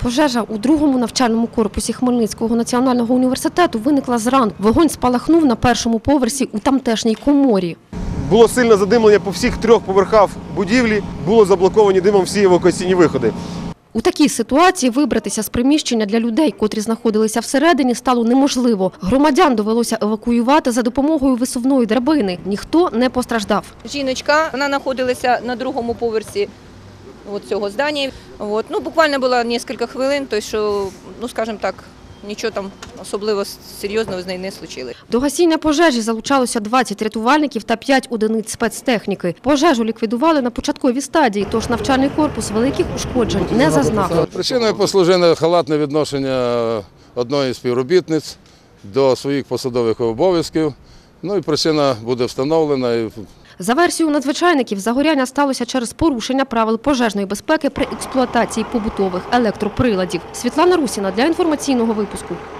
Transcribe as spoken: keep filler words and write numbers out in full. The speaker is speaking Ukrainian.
Пожежа у другому навчальному корпусі Хмельницького національного університету виникла зранку. Вогонь спалахнув на першому поверсі у тамтешній коморі. Було сильне задимлення по всіх трьох поверхах будівлі, було заблоковані димом всі евакуаційні виходи. У такій ситуації вибратися з приміщення для людей, котрі знаходилися всередині, стало неможливо. Громадян довелося евакуювати за допомогою висувної драбини. Ніхто не постраждав. Жіночка, вона знаходилася на другому поверсі от цього здання. От, ну, буквально було кілька хвилин, то що, ну, скажімо так, нічого там особливо серйозного з нею не случилось. До гасіння пожежі залучалося двадцять рятувальників та п'ять одиниць спецтехніки. Пожежу ліквідували на початковій стадії, тож навчальний корпус великих ушкоджень не зазнав. Причиною послужило халатне відношення одної з співробітниць до своїх посадових обов'язків. Ну і причина буде встановлена. За версією надзвичайників, загоряння сталося через порушення правил пожежної безпеки при експлуатації побутових електроприладів. Світлана Русіна для інформаційного випуску.